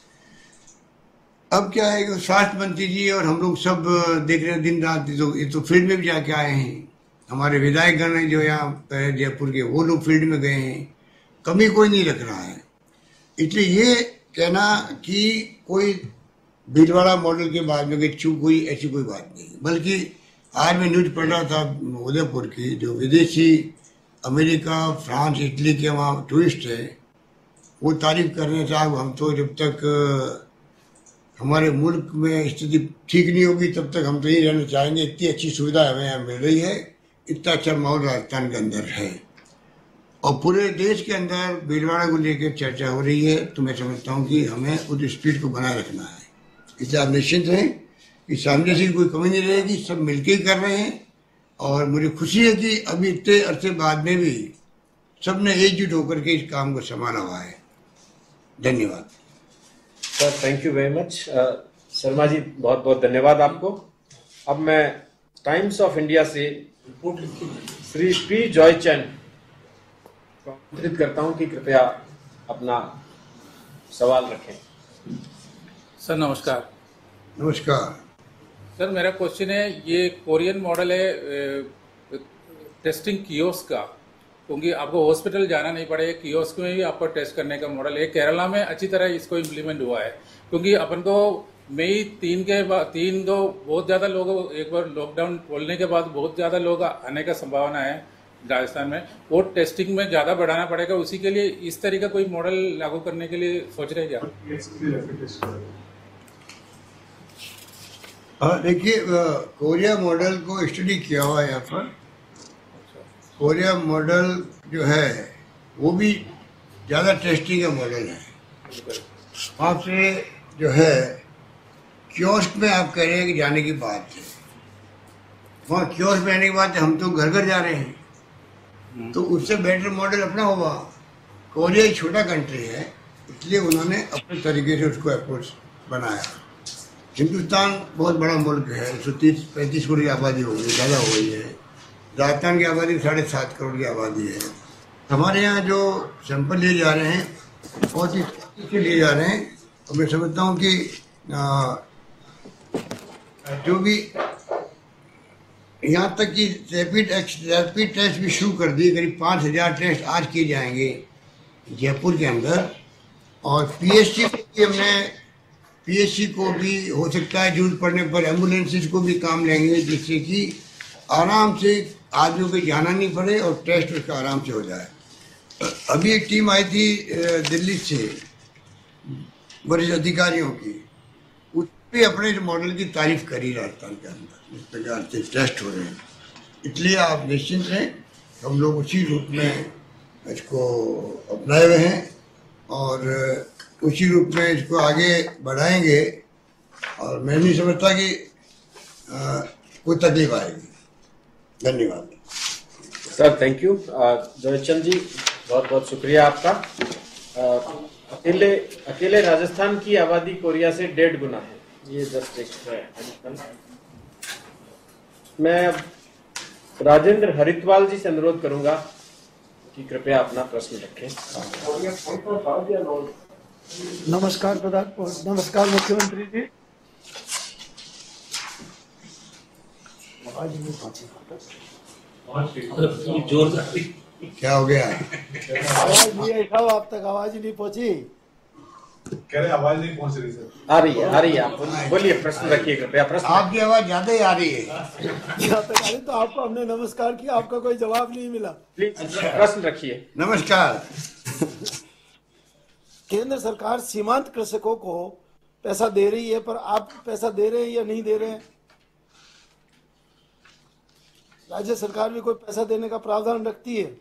अब क्या है कि स्वास्थ्य मंत्री जी और हम लोग सब देख रहे हैं दिन रात, तो फील्ड में भी जाके आए हैं। हमारे विधायकगण हैं जो यहाँ जयपुर के, वो लोग फील्ड में गए हैं। कमी कोई नहीं रख रहा है। इसलिए ये कहना कि कोई भीलवाड़ा मॉडल के बाद में चूक हुई, ऐसी कोई बात नहीं। बल्कि आज मैं न्यूज पढ़ रहा था उदयपुर की, जो विदेशी अमेरिका, फ्रांस, इटली के वहाँ टूरिस्ट है, वो तारीफ कर रहे हैं, साहब हम तो जब तक हमारे मुल्क में स्थिति ठीक नहीं होगी तब तक हम तो यहीं रहना चाहेंगे। इतनी अच्छी सुविधा हमें यहाँ मिल रही है, इतना अच्छा माहौल राजस्थान के अंदर है और पूरे देश के अंदर भीलवाड़ा को लेकर चर्चा हो रही है। तो मैं समझता हूँ कि हमें उस स्पीड को बनाए रखना है। इसलिए आप निश्चिंत रहें कि सामने से कोई कमी नहीं रहेगी, सब मिलके ही कर रहे हैं। और मुझे खुशी है कि अभी इतने अरसे बाद में भी सबने एकजुट होकर के इस काम को संभाला हुआ है। धन्यवाद sir, thank you very much. Sharma ji, बहुत बहुत धन्यवाद आपको। अब मैं टाइम्स ऑफ इंडिया से श्री पी जॉयचंद को आमंत्रित करता हूं कि कृपया अपना सवाल रखें। सर नमस्कार। नमस्कार सर, मेरा क्वेश्चन है, ये कोरियन मॉडल है टेस्टिंग कियोस्क का, क्योंकि आपको हॉस्पिटल जाना नहीं पड़ेगा, कियोस्क में भी आपको टेस्ट करने का मॉडल है। केरला में अच्छी तरह इसको इम्प्लीमेंट हुआ है, क्योंकि अपन को मई 3 के बाद 3 को बहुत ज़्यादा लोग, एक बार लॉकडाउन खोलने के बाद बहुत ज़्यादा लोग आने का संभावना है राजस्थान में। वो टेस्टिंग में ज़्यादा बढ़ाना पड़ेगा, उसी के लिए इस तरह का कोई मॉडल लागू करने के लिए सोच रहे क्या? देखिए, कोरिया मॉडल को स्टडी किया हुआ है यहाँ पर। कोरिया मॉडल जो है वो भी ज़्यादा टेस्टिंग का मॉडल है। वहाँ से जो है कियोस्क में आप कह रहे हैं कि जाने की बात है, वहाँ कियोस्क में आने की बात है, हम तो घर घर जा रहे हैं, तो उससे बेटर मॉडल अपना होगा। कोरिया एक छोटा कंट्री है, इसलिए उन्होंने अपने तरीके से उसको अप्रोच बनाया। हिंदुस्तान बहुत बड़ा मुल्क है, 130-135 करोड़ की आबादी हो गई, ज़्यादा हो गई है। राजस्थान की आबादी 7.5 करोड़ की आबादी है। हमारे यहाँ जो सैंपल लिए जा रहे हैं बहुत ही लिए जा रहे हैं, और मैं समझता हूँ कि जो भी यहाँ तक कि रैपिड टेस्ट भी शुरू कर दिए। करीब 5000 टेस्ट आज किए जाएंगे जयपुर के अंदर। और पीएचसी को भी हो सकता है जरूरत पड़ने पर एम्बुलेंसेज को भी काम लेंगे, जिससे कि आराम से आदमियों को जाना नहीं पड़े और टेस्ट उसका आराम से हो जाए। अभी एक टीम आई थी दिल्ली से वरिष्ठ अधिकारियों की, उसने अपने मॉडल की तारीफ करी राजस्थान के अंदर इस प्रकार से टेस्ट हो रहे हैं। इसलिए आप निश्चिंत रहें, हम लोग उसी रूप में इसको अपनाए हुए हैं और उसी रूप में इसको आगे बढ़ाएंगे। और मैं नहीं समझता कि कोई तकलीफ आएगी। धन्यवाद sir, thank you. Joychand ji, बहुत बहुत शुक्रिया आपका। अकेले राजस्थान की आबादी कोरिया से 1.5 गुना है। ये जस्ट एक मैं राजेंद्र हरिद्वाल जी से अनुरोध करूंगा कि कृपया अपना प्रश्न रखें। नमस्कार मुख्यमंत्री जी। क्या हो गया? आवाज नहीं आई साहब, आप तक आवाज ही नहीं पहुंची। कह रहे आवाज नहीं पहुंच रही सर। आ रही है आप बोलिए, प्रश्न रखिए कृपया। प्रश्न आपकी आवाज ज्यादा ही आ रही है। यहाँ तक आई तो आपको हमने नमस्कार किया, आपका कोई जवाब नहीं मिला। प्लीज प्रश्न रखिए। नमस्कार। केंद्र सरकार सीमांत कृषकों को पैसा दे रही है, पर आप पैसा दे रहे हैं या नहीं दे रहे हैं? राज्य सरकार भी कोई पैसा देने का प्रावधान रखती है?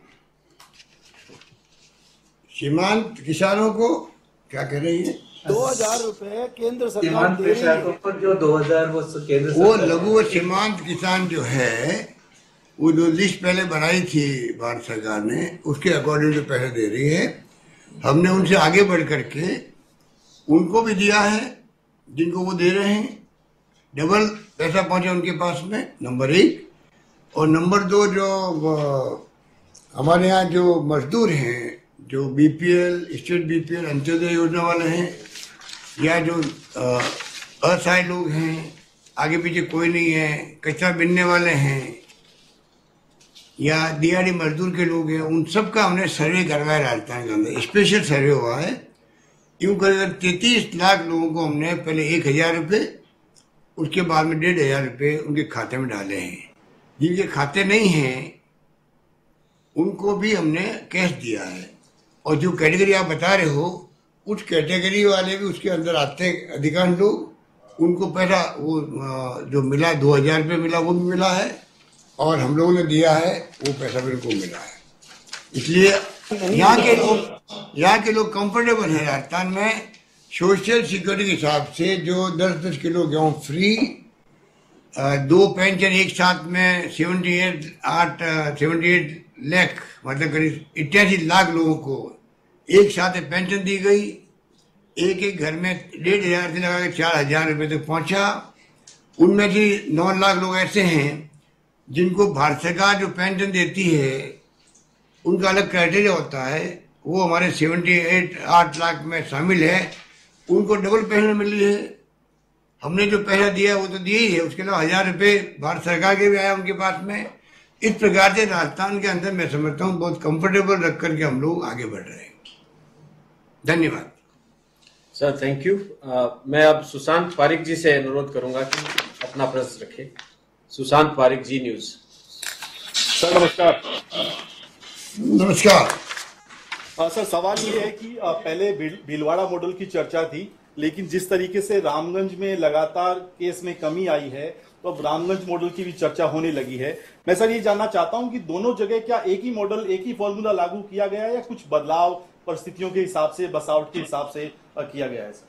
सीमांत किसानों को क्या कह रही है? 2000 रुपए केंद्र सरकार दे रही है। जो 2000 वो केंद्र वो लघु व सीमांत किसान जो है, वो जो लिस्ट पहले बनाई थी भारत सरकार ने, उसके अकॉर्डिंग जो पैसे दे रही है। हमने उनसे आगे बढ़ करके उनको भी दिया है जिनको वो दे रहे हैं, डबल पैसा पहुंचे उनके पास में, नंबर 1। और नंबर 2, जो हमारे यहाँ जो मजदूर हैं, जो बीपीएल, स्टेट बीपीएल, अंत्योदय योजना वाले हैं, या जो असहाय लोग हैं, आगे पीछे कोई नहीं है, कचरा बिनने वाले हैं, या दिहाड़ी मजदूर के लोग हैं, उन सब का हमने सर्वे करवाया राजस्थान के अंदर। स्पेशल सर्वे हुआ है। यूँ कर 33 लाख लोगों को हमने पहले 1000 रुपये, उसके बाद में 1500 रुपये उनके खाते में डाले हैं। जिनके खाते नहीं हैं उनको भी हमने कैश दिया है। और जो कैटेगरी आप बता रहे हो, उस कैटेगरी वाले भी उसके अंदर आते हैं अधिकांश लोग। उनको पैसा वो जो मिला 2000 रुपये मिला, वो भी मिला है, और हम लोगों ने दिया है वो पैसा भी उनको मिला है। इसलिए यहाँ के लोग कंफर्टेबल हैं राजस्थान में। सोशल सिक्योरिटी के हिसाब से जो 10-10 किलो गेहूँ फ्री, 2 पेंशन एक साथ में 78 लाख, मतलब करीब 88 लाख लोगों को एक साथ पेंशन दी गई। एक घर में 1500 से लगा के 4000 रुपये तक पहुंचा। उनमें से 9 लाख लोग ऐसे हैं जिनको भारत सरकार जो पेंशन देती है उनका अलग क्राइटेरिया होता है, वो हमारे 8 लाख में शामिल है। उनको डबल पेंशन मिली है। हमने जो पैसा दिया वो तो दिया ही है, उसके अलावा 1000 रुपये भारत सरकार के भी आया उनके पास में। इस प्रकार से राजस्थान के अंदर मैं समझता हूँ बहुत कंफर्टेबल रख करके हम लोग आगे बढ़ रहे हैं। धन्यवाद सर, थैंक यू। मैं अब सुशांत पारिक जी से अनुरोध करूंगा कि अपना प्रश्न रखें। सुशांत पारिक, जी न्यूज। सर नमस्कार। नमस्कार। सर, सवाल ये है कि पहले भीलवाड़ा मॉडल की चर्चा थी, लेकिन जिस तरीके से रामगंज में लगातार केस में कमी आई है, तो अब रामगंज मॉडल की भी चर्चा होने लगी है। मैं सर ये जानना चाहता हूं कि दोनों जगह क्या एक ही मॉडल, एक ही फॉर्मूला लागू किया गया है, या कुछ बदलाव परिस्थितियों के हिसाब से, बसावट के हिसाब से किया गया है?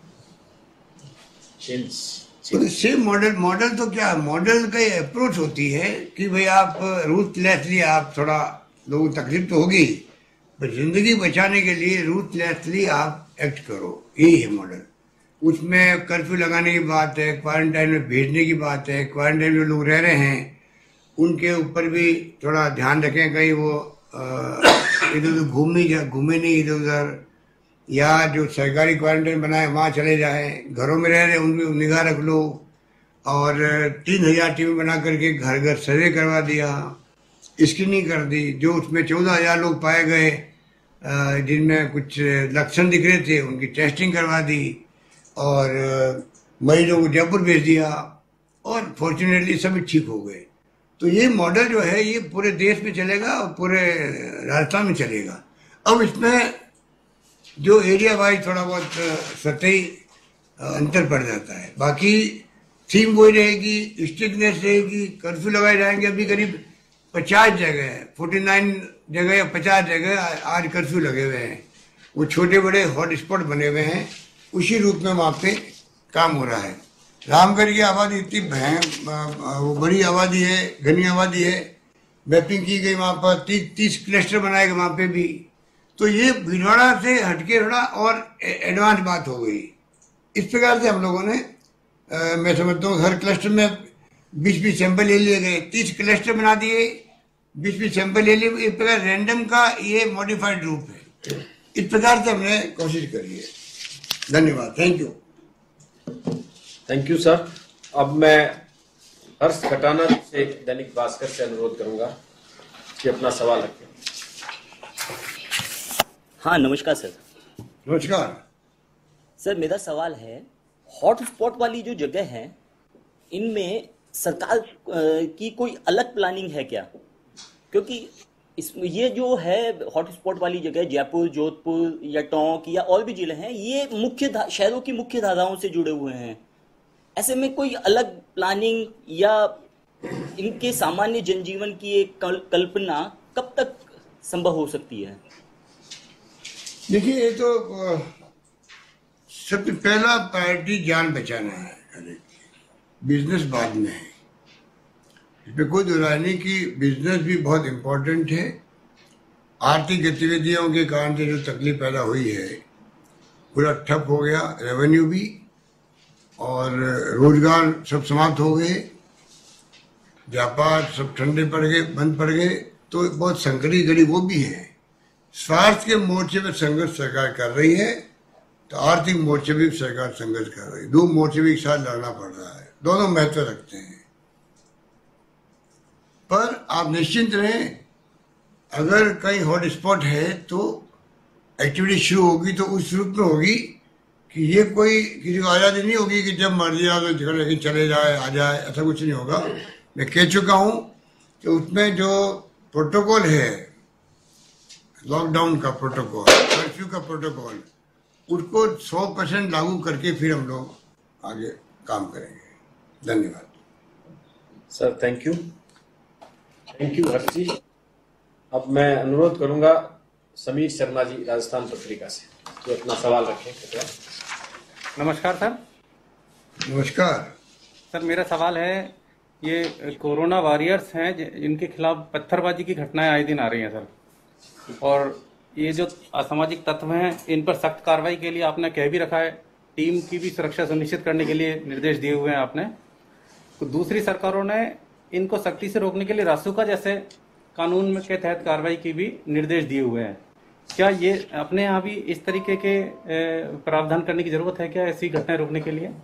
सर सेम मॉडल तो क्या, मॉडल का अप्रोच होती है कि भाई आप रूथलेसली, आप थोड़ा लोगों को तकलीफ तो होगी, पर जिंदगी बचाने के लिए रूथलेसली आप एक्ट करो, यही है मॉडल। उसमें कर्फ्यू लगाने की बात है, क्वारंटाइन में भेजने की बात है, क्वारंटाइन में लोग रह रहे हैं उनके ऊपर भी थोड़ा ध्यान रखें, कहीं वो इधर उधर घूमे नहीं इधर उधर, या जो सरकारी क्वारंटाइन बनाए वहाँ चले जाएं, घरों में रह रहे उनकी निगाह रख लो। और 3000 टीमें बना करके घर घर सर्वे करवा दिया, स्क्रीनिंग कर दी। जो उसमें 14,000 लोग पाए गए जिनमें कुछ लक्षण दिख रहे थे, उनकी टेस्टिंग करवा दी और मरीजों को जयपुर भेज दिया और फॉर्चुनेटली सभी ठीक हो गए। तो ये मॉडल जो है ये पूरे देश में चलेगा और पूरे राजस्थान में चलेगा। अब इसमें जो एरिया वाइज थोड़ा बहुत सतही अंतर पड़ जाता है, बाकी थीम वही रहेगी, स्ट्रिक्टनेस रहेगी, कर्फ्यू लगाए जाएंगे। अभी करीब 50 जगह 49 जगह या 50 जगह आज कर्फ्यू लगे हुए हैं। वो छोटे बड़े हॉटस्पॉट बने हुए हैं, उसी रूप में वहाँ पे काम हो रहा है। रामगढ़ की आबादी इतनी वो बड़ी आबादी है, घनी आबादी है, मैपिंग की गई वहाँ पर 30 क्लस्टर बनाए गए वहाँ पे भी। तो ये भीलवाड़ा से हटके थोड़ा और एडवांस बात हो गई। इस प्रकार से हम लोगों ने मैं समझता हूँ हर क्लस्टर में 20-20 सैंपल ले लिए गए, 30 क्लस्टर बना दिए, 20-20 सैंपल ले लिए। इस प्रकार रैंडम का ये मॉडिफाइड रूप है। इस प्रकार से हमने कोशिश करी है। धन्यवाद, thank you. Thank you sir. अब मैं हर्ष खटाना से दैनिक भास्कर से अनुरोध करूंगा कि अपना सवाल रखें। हाँ, नमस्कार सर। नमस्कार सर, मेरा सवाल है, हॉटस्पॉट वाली जो जगह है इनमें सरकार की कोई अलग प्लानिंग है क्या? क्योंकि ये जो है हॉटस्पॉट वाली जगह जयपुर, जोधपुर या टोंक या और भी जिले हैं, ये मुख्य शहरों की मुख्य धाराओं से जुड़े हुए हैं। ऐसे में कोई अलग प्लानिंग या इनके सामान्य जनजीवन की एक कल्पना कब तक संभव हो सकती है? देखिए, ये तो सबसे पहला प्रायोरिटी जान बचाना है, बिजनेस बाद में है। इसमें कोई दो राय नहीं कि बिजनेस भी बहुत इम्पोर्टेंट है। आर्थिक गतिविधियों के कारण से जो तकलीफ पैदा हुई है, पूरा ठप हो गया, रेवेन्यू भी और रोजगार सब समाप्त हो गए, व्यापार सब ठंडे पड़ गए, बंद पड़ गए। तो बहुत संकटी घड़ी वो भी है। स्वास्थ्य के मोर्चे पर संघर्ष सरकार कर रही है, तो आर्थिक मोर्चे भी सरकार संघर्ष कर रही है। दो मोर्चे भी एक साथ लड़ना पड़ रहा है, दोनों महत्व रखते हैं। पर आप निश्चिंत रहें, अगर कहीं हॉटस्पॉट है तो एक्टिविटी शुरू होगी तो उस रूप में होगी कि ये कोई किसी को आज़ादी नहीं होगी कि जब मर्जी आ तो लेकिन चले जाए आ जाए, ऐसा कुछ नहीं होगा। मैं कह चुका हूँ कि उसमें जो प्रोटोकॉल है, लॉकडाउन का प्रोटोकॉल, कर्फ्यू का प्रोटोकॉल, उसको 100% लागू करके फिर हम लोग आगे काम करेंगे। धन्यवाद sir. Thank you Harsh ji. अब मैं अनुरोध करूंगा समीर शर्मा जी राजस्थान पत्रिका से, जो अपना सवाल रखें कृपया। नमस्कार सर। नमस्कार सर, मेरा सवाल है, ये कोरोना वॉरियर्स हैं, इनके खिलाफ पत्थरबाजी की घटनाएं आए दिन आ रही हैं सर, और ये जो असामाजिक तत्व हैं इन पर सख्त कार्रवाई के लिए आपने कह भी रखा है, टीम की भी सुरक्षा सुनिश्चित करने के लिए निर्देश दिए हुए हैं आपने। तो दूसरी सरकारों ने इनको सख्ती से रोकने के लिए रासुका जैसे कानून के तहत कार्रवाई की भी निर्देश दिए हुए हैं। क्या ये अपने यहाँ भी इस तरीके के प्रावधान करने की जरूरत है क्या, ऐसी घटनाएं रोकने के लिए?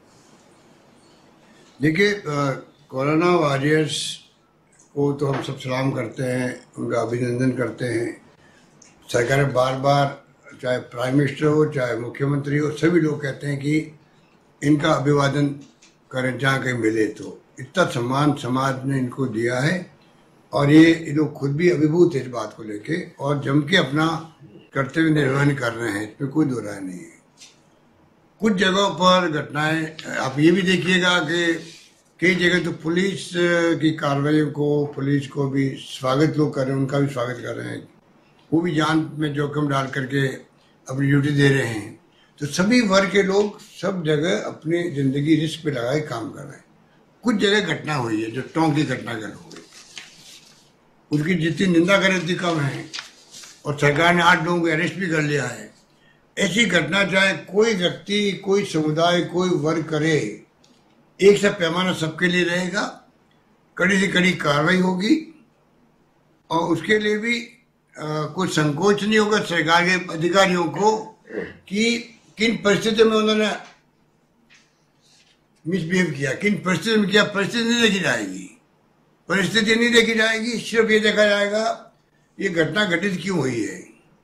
देखिए, कोरोना वॉरियर्स को तो हम सब सलाम करते हैं, उनका अभिनंदन करते हैं। सरकार बार बार, चाहे प्राइम मिनिस्टर हो चाहे मुख्यमंत्री हो, सभी लोग कहते हैं कि इनका अभिवादन करें जहाँ कहीं मिले। तो इतना सम्मान समाज ने इनको दिया है और ये लोग खुद भी अभिभूत है इस बात को लेके और जम के अपना कर्तव्य निर्वहन कर रहे हैं, इसमें कोई दो राय नहीं है। कुछ जगहों पर घटनाएं आप ये भी देखिएगा कि कई जगह तो पुलिस की कार्रवाई को, पुलिस को भी स्वागत लोग कर रहे हैं, उनका भी स्वागत कर रहे हैं, वो भी जान में जोखिम डाल करके अपनी ड्यूटी दे रहे हैं। तो सभी वर्ग के लोग सब जगह अपनी जिंदगी रिस्क पे लगाए काम कर रहे हैं। कुछ जगह घटना हुई है, जो टोंक की घटना हो गई, उसकी जितनी निंदा करें उतनी कम है और सरकार ने 8 लोगों को अरेस्ट भी कर लिया है। ऐसी घटना चाहे कोई व्यक्ति, कोई समुदाय, कोई वर्ग करे, एक सा पैमाना सबके लिए रहेगा, कड़ी से कड़ी कार्रवाई होगी और उसके लिए भी कोई संकोच नहीं होगा सरकार के अधिकारियों को कि किन परिस्थितियों में उन्होंने मिसबिहेव किया, किन परिस्थिति में किया, परिस्थिति नहीं देखी जाएगी, परिस्थिति नहीं देखी जाएगी, सिर्फ ये देखा जाएगा ये घटना घटित क्यों हुई है।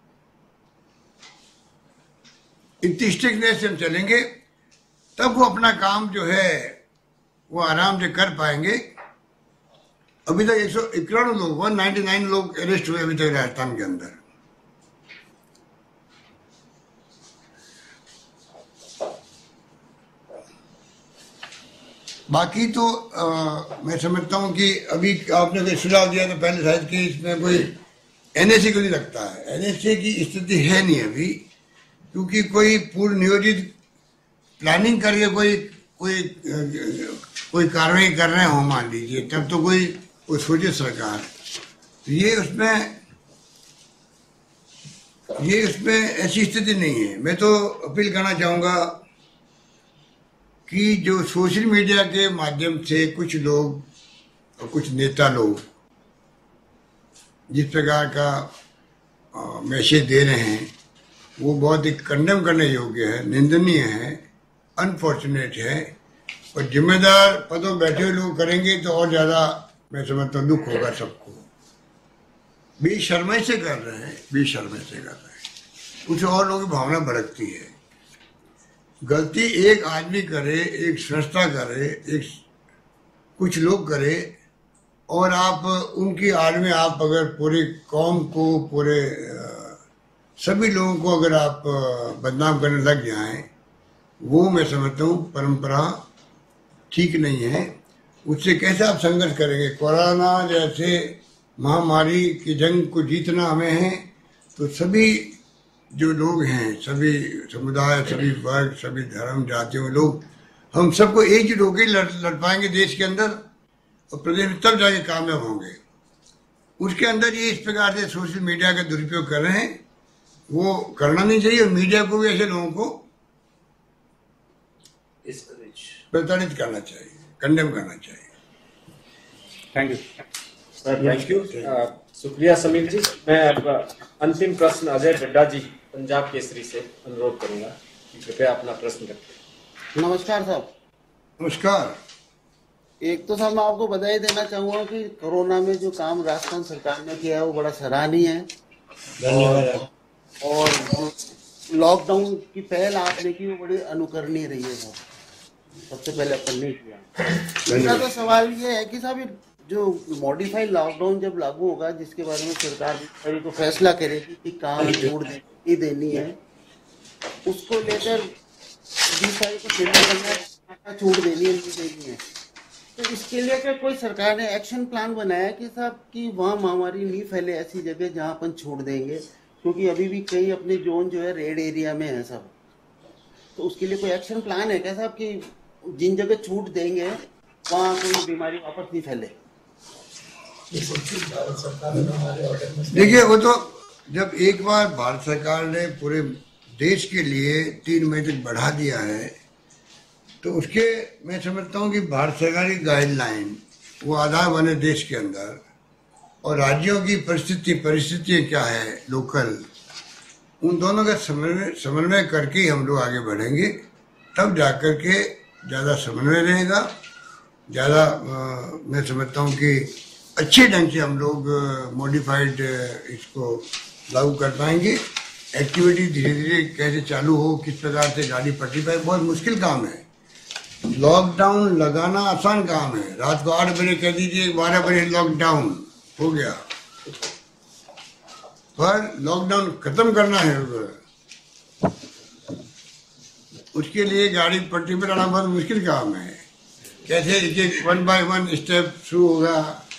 इतनी स्ट्रिक्टनेस से हम चलेंगे तब वो अपना काम जो है वो आराम से कर पाएंगे। अभी तक 191 लोग 199 लोग अरेस्ट हुए अभी तक राजस्थान के अंदर। बाकी तो मैं समझता हूं कि अभी आपने कोई सुझाव दिया तो पहले शायद कि इसमें कोई एनएसए को नहीं लगता है, एनएसए की स्थिति है नहीं अभी, क्योंकि कोई पूर्व नियोजित प्लानिंग करके कोई कार्रवाई कर रहे हो मान लीजिए, तब तो कोई सोचे सरकार, तो ये उसमें ऐसी स्थिति नहीं है। मैं तो अपील करना चाहूंगा कि जो सोशल मीडिया के माध्यम से कुछ लोग और कुछ नेता लोग जिस प्रकार का मैसेज दे रहे हैं वो बहुत ही कंडेम करने योग्य है, निंदनीय है, अनफॉर्चुनेट है, और जिम्मेदार पदों बैठे हुए लोग करेंगे तो और ज्यादा मैं समझता हूँ दुख होगा सबको। बेशर्मी से कर रहे हैं, बेशर्मी से कर रहे हैं, कुछ और लोगों की भावना भड़कती है। गलती एक आदमी करे, एक संस्था करे, कुछ लोग करे, और आप उनकी आड़ में आप अगर पूरे कौम को, पूरे सभी लोगों को अगर आप बदनाम करने लग जाएं, वो मैं समझता हूँ परंपरा ठीक नहीं है। उससे कैसे आप संघर्ष करेंगे? कोरोना जैसे महामारी की जंग को जीतना हमें है, तो सभी जो लोग हैं, सभी समुदाय, सभी वर्ग, सभी धर्म, जातियों के लोग, हम सबको एकजुट होकर लड़ पाएंगे देश के अंदर और प्रदेश में, तब जाके कामयाब होंगे। उसके अंदर ये इस प्रकार से सोशल मीडिया का दुरुपयोग कर रहे हैं, वो करना नहीं चाहिए, और मीडिया को भी ऐसे लोगों को प्रताड़ित करना चाहिए, कंडेम करना चाहिए। Thank you sir, thank you, शुक्रिया समीर जी। मैं आपका अंतिम प्रश्न अजय गड्ढा जी पंजाब केसरी से अनुरोध करूंगा कि कृपया अपना प्रश्न रखें। नमस्कार साहब। नमस्कार। एक तो साहब मैं आपको बधाई देना चाहूंगा कि कोरोना में जो काम राजस्थान सरकार ने किया है वो बड़ा सराहनीय है, धन्यवाद। और लॉकडाउन की पहल आपने की वो बड़ी अनुकरणीय रही है साहब, सबसे पहले अपन ने किया। मेरा तो सवाल ये है कि साहब जो मॉडिफाइड लॉकडाउन जब लागू होगा, जिसके बारे में सरकार अभी तो फैसला करेगी कि काम छूट देनी है, उसको लेकर 20 तारीख को छूट देनी है, नहीं देनी है, तो इसके लिए क्या कोई सरकार ने एक्शन प्लान बनाया कि साहब कि वहाँ महामारी नहीं फैले ऐसी जगह जहाँ अपन छूट देंगे? क्योंकि अभी भी कई अपने जोन जो है रेड एरिया में है सब, तो उसके लिए कोई एक्शन प्लान है क्या साहब कि जिन जगह छूट देंगे वहाँ कोई बीमारी वापस नहीं फैले? देखिए, वो तो जब एक बार भारत सरकार ने पूरे देश के लिए 3 मई तक बढ़ा दिया है, तो उसके मैं समझता हूँ कि भारत सरकार की गाइडलाइन वो आधार बने देश के अंदर, और राज्यों की परिस्थितियाँ क्या है लोकल, उन दोनों का समन्वय करके हम लोग आगे बढ़ेंगे, तब जाकर के ज़्यादा समन्वय रहेगा, ज़्यादा मैं समझता हूँ कि अच्छे ढंग से हम लोग मॉडिफाइड इसको लागू कर पाएंगे। एक्टिविटी धीरे धीरे कैसे चालू हो, किस प्रकार से गाड़ी पटरी पाए, बहुत मुश्किल काम है। लॉकडाउन लगाना आसान काम है, रात को 8 बजे कह दीजिए 12 बजे लॉकडाउन हो गया, पर लॉकडाउन खत्म करना है, उसके लिए गाड़ी पटरी पर लाना बहुत मुश्किल काम है। कैसे एक 1 बाय 1 स्टेप शुरू होगा,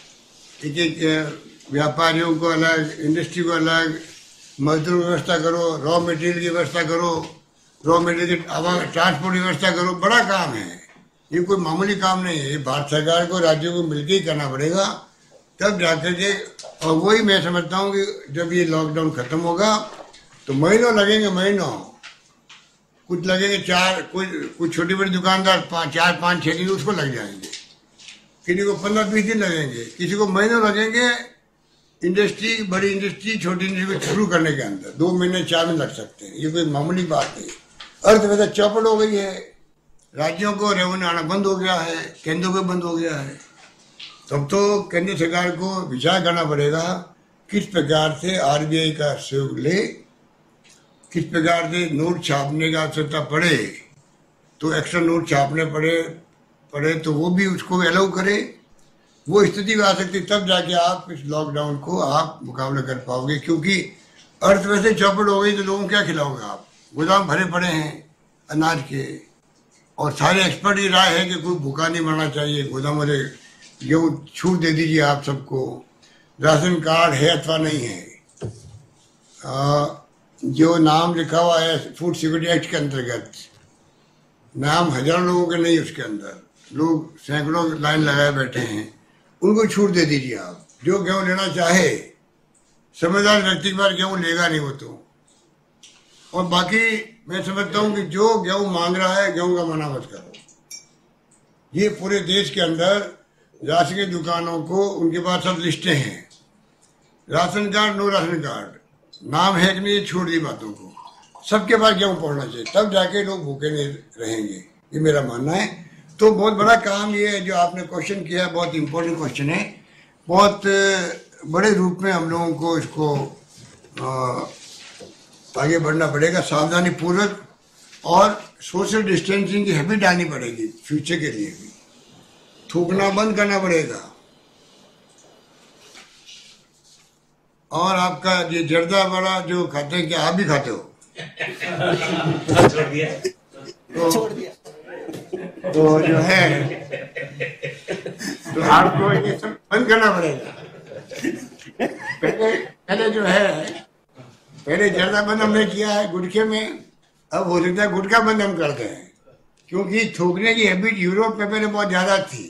एक व्यापारियों को अलग, इंडस्ट्री को अलग, मजदूर व्यवस्था करो, रॉ मटेरियल की व्यवस्था करो, रॉ मटेरियल की ट्रांसपोर्ट व्यवस्था करो, बड़ा काम है, ये कोई मामूली काम नहीं है। ये भारत सरकार को, राज्यों को मिलकर ही करना पड़ेगा, तब जाकर के, और वही मैं समझता हूँ कि जब ये लॉकडाउन खत्म होगा तो महीनों लगेंगे, महीनों, कुछ लगेंगे 4, कुछ छोटी बड़ी दुकानदार 4, 5, 6 दिन उसको लग जाएंगे, किसी को 15-20 दिन लगेंगे, किसी को महीनों लगेंगे। इंडस्ट्री, बड़ी इंडस्ट्री, छोटी इंडस्ट्री को शुरू करने के अंदर 2 महीने 4 महीने लग सकते हैं, ये कोई मामूली बात नहीं। अर्थव्यवस्था चौपट हो गई है, राज्यों को रेवेन्यू आना बंद हो गया है, केंद्र को बंद हो गया है। तब तो केंद्र सरकार को विचार करना पड़ेगा किस प्रकार से आरबीआई का सहयोग ले, किस प्रकार से नोट छापने का आवश्यकता पड़े तो एक्स्ट्रा नोट छापने पड़े तो वो भी उसको अलाउ करे। वो स्थिति में आ सकती, तब जाके आप इस लॉकडाउन को आप मुकाबला कर पाओगे, क्योंकि अर्थव्यवस्था चौपट हो गई तो लोगों को क्या खिलाओगे आप? गोदाम भरे पड़े हैं अनाज के, और सारे एक्सपर्ट की राय है कि कोई भूखा नहीं मरना चाहिए। गोदामों से गेहूँ छूट दे दीजिए आप सबको, राशन कार्ड है अथवा नहीं है, जो नाम लिखा हुआ है फूड सिक्योरिटी एक्ट के अंतर्गत, नाम हजारों लोगों के नहीं, उसके अंदर लोग सैकड़ों लाइन लगाए बैठे हैं, उनको छूट दे दीजिए आप। जो गेहूँ लेना चाहे, समझदार व्यक्ति के पास गेहूँ लेगा नहीं वो तो। और बाकी मैं समझता हूँ कि जो गेहूँ मांग रहा है गेहूँ का मना मत करो। ये पूरे देश के अंदर राशन की दुकानों को उनके पास सब लिस्टें हैं, ration card no ration card, नाम है कि नहीं, छोड़ दी बातों को, सबके पास गेहूँ पहुँचना चाहिए, तब जाके लोग भूखे नहीं रहेंगे, ये मेरा मानना है। तो बहुत बड़ा काम ये है जो आपने क्वेश्चन किया, बहुत इम्पोर्टेंट क्वेश्चन है, बहुत बड़े रूप में हम लोगों को इसको आगे बढ़ना पड़ेगा सावधानी पूर्वक, और सोशल डिस्टेंसिंग की हैबिट आनी पड़ेगी फ्यूचर के लिए भी, थूकना बंद करना पड़ेगा। और आपका ये जर्दा वाला जो खाते हैं, क्या आप भी खाते हो? छोड़ दिया तो जो है तो आपको ये सब बंद करना पड़ेगा। पहले जो है, पहले जर्दा बंद हमने किया है गुटखे में, अब हो सकता है गुटखा बंद हम करते हैं, क्योंकि थूकने की हैबिट यूरोप में पहले बहुत ज्यादा थी।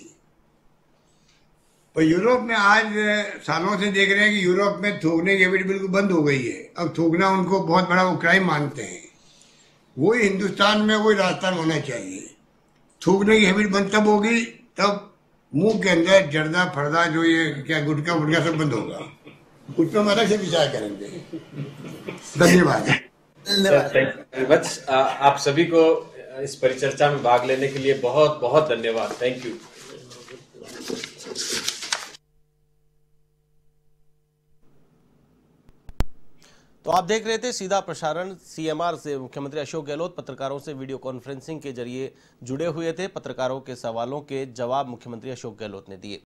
पर यूरोप में आज सालों से देख रहे हैं कि यूरोप में थूकने की हैबिट बिल्कुल बंद हो गई है। अब थूकना उनको बहुत बड़ा वो क्राइम मानते हैं। वही हिंदुस्तान में वही राजस्थान होना चाहिए। थूकने की हैबिट बंद तब होगी तब मुंह के अंदर जर्दा फर्दा जो ये क्या गुटखा वुटखा सब बंद होगा, उस पर हम अलग से विचार करेंगे। धन्यवाद। धन्यवाद। आप सभी को इस परिचर्चा में भाग लेने के लिए बहुत बहुत धन्यवाद। Thank you. तो आप देख रहे थे सीधा प्रसारण सीएमआर से। मुख्यमंत्री अशोक गहलोत पत्रकारों से वीडियो कॉन्फ्रेंसिंग के जरिए जुड़े हुए थे। पत्रकारों के सवालों के जवाब मुख्यमंत्री अशोक गहलोत ने दिए।